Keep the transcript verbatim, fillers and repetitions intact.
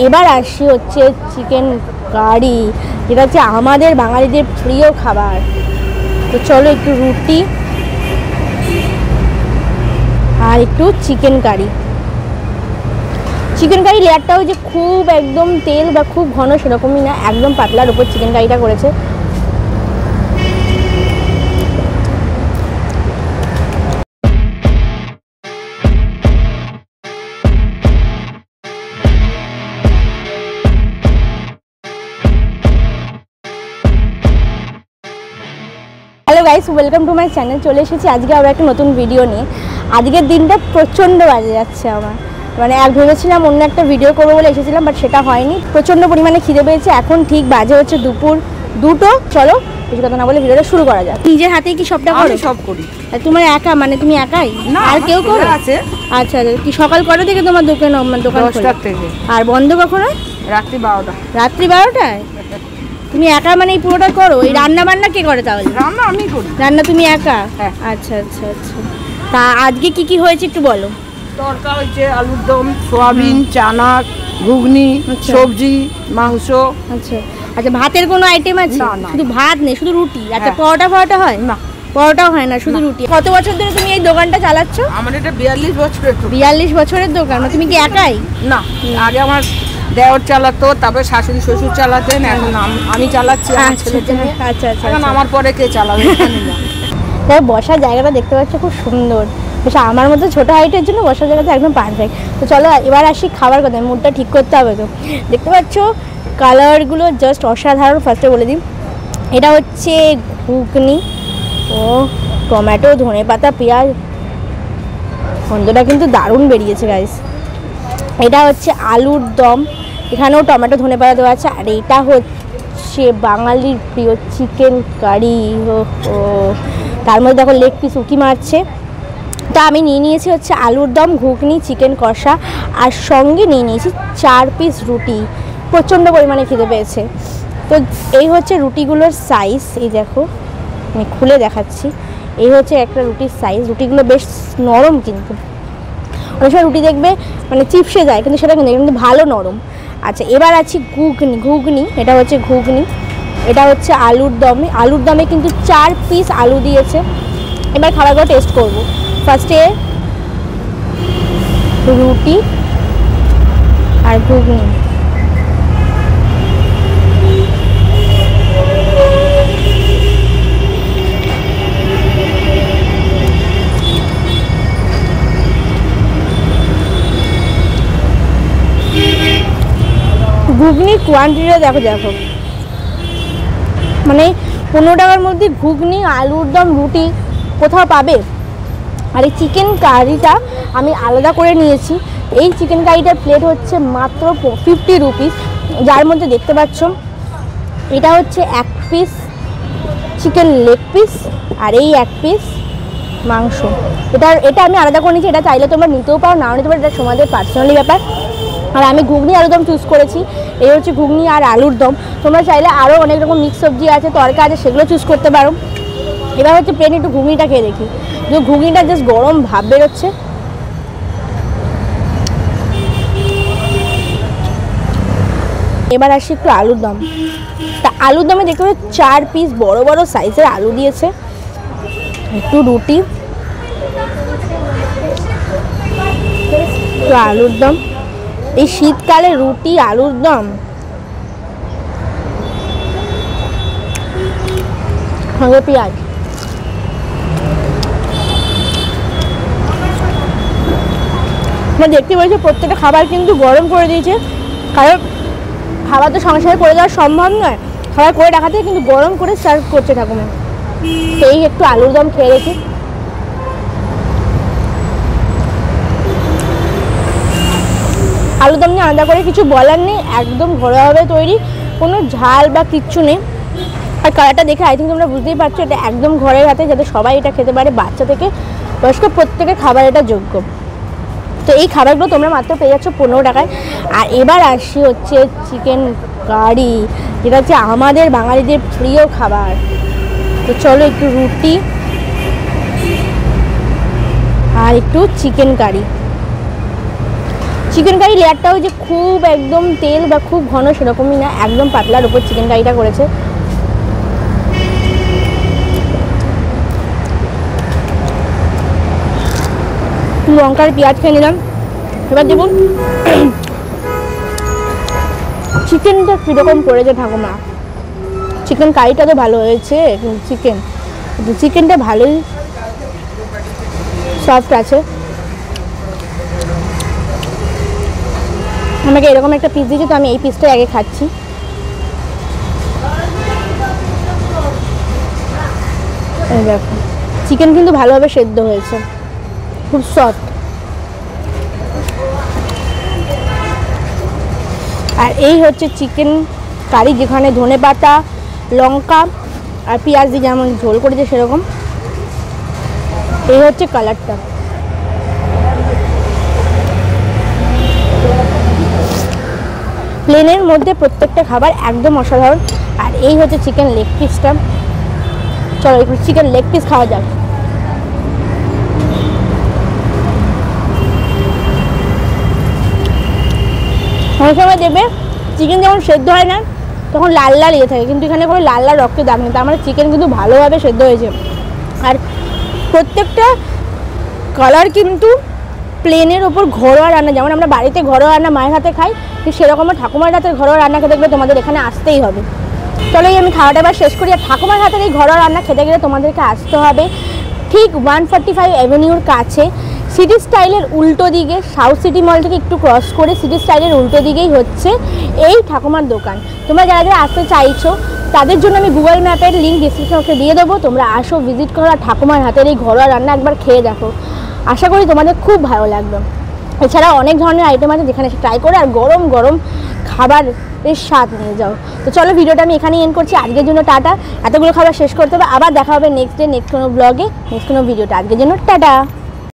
এবার আসি হচ্ছে চিকেন কারি, যেটা হচ্ছে আমাদের বাঙালিদের প্রিয় খাবার। তো চলো একটু রুটি আর একটু চিকেন কারি। চিকেন কারি লেয়ারটাও যে খুব একদম তেল বা খুব ঘন সেরকমই না, একদম পাতলার উপর চিকেন কারিটা করেছে। Hello guys, welcome to my channel. চলে এসেছি আজকে আবার একটা নতুন ভিডিও নিয়ে। আজকের দিনটা প্রচণ্ড বাজে যাচ্ছে আমার, মানে এক ভেবেছিলাম অন্য একটা ভিডিও করবো বলে এসেছিলাম, বাট সেটা হয়নি। প্রচণ্ড পরিমাণে খিদে পেয়েছে। এখন ঠিক বাজে হচ্ছে দুপুর দুটো। চলো কিছু কথা না বলে ভিডিওটা শুরু করা যাক। নিজের হাতেই কি সবটা করো? সব করি। তোমার একা, মানে তুমি একাই না আর কেউ করো? আছে। আচ্ছা, কি সকাল কটা থেকে তোমার দোকান দোকান দশটা থেকে? আর বন্ধ কখন হয়? রাত্রি বারোটা। রাত্রি বারোটায়? তুমি একা মানে এই পুরোটা করো? এই রান্না বান্না কে করে তাহলে? রান্না আমি করি। রান্না তুমি একা? হ্যাঁ। আচ্ছা আচ্ছা আচ্ছা। তা আজকে কি কি হয়েছে একটু বলো। তরকা হয়েছে আলুর দম, সোয়াবিন, চানা, ঘুগনি, সবজি, মাংস। আচ্ছা আচ্ছা। ভাতের কোনো আইটেম আছে? না না, শুধু ভাত নেই, শুধু রুটি। আচ্ছা, হ্যাঁ। পরোটা ফরোটা হয় না, পরোটাও হয় না, শুধু রুটি। কত বছর ধরে তুমি এই দোকানটা চালাচ্ছ? আমার এটা বিয়াল্লিশ বছরের। বিয়াল্লিশ বছরের দোকান? তুমি কি একাই? না, আগে আমার দেওর চালাতো, তারপরে শাশুড়ি শ্বশুর চালাতেন, এখন আমি চালাচ্ছি। আচ্ছা আচ্ছা আচ্ছা। এখন আমার পরে কে চালাবে? তাই বসার জায়গাটা দেখতে পাচ্ছ খুব সুন্দর, বেশ আমার মতো ছোটো হাইটের জন্য বসার জায়গাটা একদম পারফেক্ট। তো চলো এবার আসি খাবার কথা, মুডটা ঠিক করতে হবে। তো দেখতে পাচ্ছ কালারগুলো জাস্ট অসাধারণ। ফার্স্টে বলে দিই, এটা হচ্ছে ঘুগনি ও টমেটো, ধনেপাতা, পেঁয়াজ, গন্ধটা কিন্তু দারুণ বেরিয়েছে গাইস। এটা হচ্ছে আলুর দম, এখানেও টমেটো ধনেপাতা দেওয়া আছে। আর এটা হচ্ছে বাঙালির প্রিয় চিকেন কারি। ও ও তার মধ্যে দেখো লেগ পিস উকি মারছে। তা আমি নিয়ে নিয়েছি হচ্ছে আলুর দম, ঘুগনি, চিকেন কষা, আর সঙ্গে নিয়ে নিয়েছি চার পিস রুটি। প্রচণ্ড পরিমাণে খিদে পেয়েছে। তো এই হচ্ছে রুটিগুলোর সাইজ, এই দেখো আমি খুলে দেখাচ্ছি। এই হচ্ছে একটা রুটির সাইজ। রুটিগুলো বেশ নরম, কিন্তু অনেক সময় রুটি দেখবে মানে চিপসে যায়, কিন্তু সেটা কিন্তু কিন্তু ভালো নরম। আচ্ছা, এবার আছি ঘুগনি। ঘুগনি এটা হচ্ছে ঘুগনি, এটা হচ্ছে আলুর দমে। আলুর দমে কিন্তু চার পিস আলু দিয়েছে। এবার খাবারগুলো টেস্ট করবো। ফার্স্টে রুটি আর ঘুগনি। ঘুগনির কোয়ান্টিটিটা দেখো দেখো মানে পনেরো টাকার মধ্যে ঘুগনি, আলুর দম, রুটি কোথাও পাবে? আর এই চিকেন কারিটা আমি আলাদা করে নিয়েছি। এই চিকেন কারিটার প্লেট হচ্ছে মাত্র ফিফটি রুপিস, যার মধ্যে দেখতে পাচ্ছ এটা হচ্ছে এক পিস চিকেন লেগ পিস আর এই এক পিস মাংস। এটা এটা আমি আলাদা করে নিয়েছি। এটা চাইলে তোমরা নিতেও পারো, নাও নিতে পারো, এটা তোমাদের পার্সোনালি ব্যাপার। আর আমি ঘুগনি আলুর দম চুজ করেছি। এই হচ্ছে ঘুগনি আর আলুর দম। তোমরা চাইলে আরও অনেক রকম মিক্স সবজি আছে, তরকা আছে, সেগুলো চুজ করতে পারো। এবার হচ্ছে প্লেন একটু ঘুগনিটা খেয়ে দেখি, যে ঘুগনিটা জাস্ট গরম ভাব বেরোচ্ছে। এবার আসি একটু আলুর দম। তা আলুর দমে দেখতে পাচ্ছি চার পিস বড় বড় সাইজের আলু দিয়েছে, একটু রুটি, একটু আলুর দম। এই শীতকালে রুটি আলুর দম, সঙ্গে পেঁয়াজ। আমরা দেখতে পাচ্ছি প্রত্যেকটা খাবার কিন্তু গরম করে দিয়েছে, কারণ খাবার তো সঙ্গে সঙ্গে করে দেওয়া সম্ভব নয়। খাবার করে রাখাতে কিন্তু গরম করে সার্ভ করছে ঠাকুমা। সেই একটু আলুর দম খেয়ে রেখে আলুর দম নিয়ে আলাদা করে কিছু বলার নেই, একদম ঘরোয়াভাবে তৈরি, কোনো ঝাল বা কিচ্ছু নেই। আর কালারটা দেখে আই থিঙ্ক তোমরা বুঝতেই পারছো এটা একদম ঘরের হাতে, যাতে সবাই এটা খেতে পারে, বাচ্চা থেকে বয়স্ক প্রত্যেকের খাবার এটা যোগ্য। তো এই খাবারগুলো তোমরা মাত্র পেয়ে যাচ্ছ পনেরো টাকায়। আর এবার আসি হচ্ছে চিকেন কারি, যেটা হচ্ছে আমাদের বাঙালিদের প্রিয় খাবার। তো চলো একটু রুটি আর একটু চিকেন কারি। চিকেন কারি লেয়ারটাও যে খুব একদম তেল বা খুব ঘন সেরকমই না, একদম পাতলার উপর চিকেন কারিটা করেছে। লঙ্কার পেঁয়াজ খেয়ে নিলাম। এবার দেখুন চিকেনটা কীরকম করেছে ঠাকুমা। চিকেন কারিটা তো ভালো হয়েছে, কিন্তু চিকেন চিকেনটা ভালোই সফট আছে। আমাকে এরকম একটা পিস দিয়েছে, তো আমি এই পিসটাই আগে খাচ্ছি। এই দেখো চিকেন কিন্তু ভালোভাবে সেদ্ধ হয়েছে, খুব সফট। আর এই হচ্ছে চিকেন কারি, যেখানে ধনেপাতা, লঙ্কা আর পেঁয়াজ দিয়ে যেমন ঝোল করেছে সেরকম। এই হচ্ছে কালারটা। প্লেনের মধ্যে প্রত্যেকটা খাবার একদম অসাধারণ। আর এই হচ্ছে চিকেন লেগ পিসটা। চলো একটু চিকেন লেগ পিস খাওয়া যাক। অনেক সময় দেবে চিকেন যখন সেদ্ধ হয় না তখন লাল লাল ইয়ে থাকে, কিন্তু এখানে কোনো লাল লাল রক্ত দাগ নেই, তার মানে চিকেন কিন্তু ভালোভাবে সেদ্ধ হয়েছে। আর প্রত্যেকটা কালার কিন্তু প্লেনের ওপর ঘরোয়া রান্না, যেমন আমরা বাড়িতে ঘরোয়া রান্না মায়ের হাতে খাই, ঠিক সেরকম ঠাকুমার হাতে ঘরোয়া রান্না খেতে গেলে তোমাদের এখানে আসতেই হবে। চলো এই আমি খাওয়াটা এবার শেষ করি। আর ঠাকুমার হাতের এই ঘরোয়া রান্না খেতে গেলে তোমাদেরকে আসতে হবে ঠিক ওয়ান ফর্টি ফাইভ অ্যাভিনিউর কাছে, সিটি স্টাইলের উল্টো দিকে, সাউথ সিটি মল থেকে একটু ক্রস করে সিটি স্টাইলের উল্টো দিকেই হচ্ছে এই ঠাকুমার দোকান। তোমরা যারা যারা আসতে চাইছো তাদের জন্য আমি গুগল ম্যাপের লিঙ্ক ডিসক্রিপশন বক্সে দিয়ে দেবো, তোমরা আসো, ভিজিট করো, আর ঠাকুমার হাতের এই ঘরোয়া রান্না একবার খেয়ে দেখো, আশা করি তোমাদের খুব ভালো লাগবে। এছাড়া অনেক ধরনের আইটেম আছে যেখানে এসে ট্রাই করে আর গরম গরম খাবারের স্বাদ নিয়ে যাও। তো চলো ভিডিওটা আমি এখানেই এন্ড করছি। আজকের জন্য টাটা। এতগুলো খাবার শেষ করতে হবে, আবার দেখা হবে নেক্সট ডে নেক্সট কোনো ব্লগে নেক্সট কোনো ভিডিওটা। আজকের জন্য টাটা।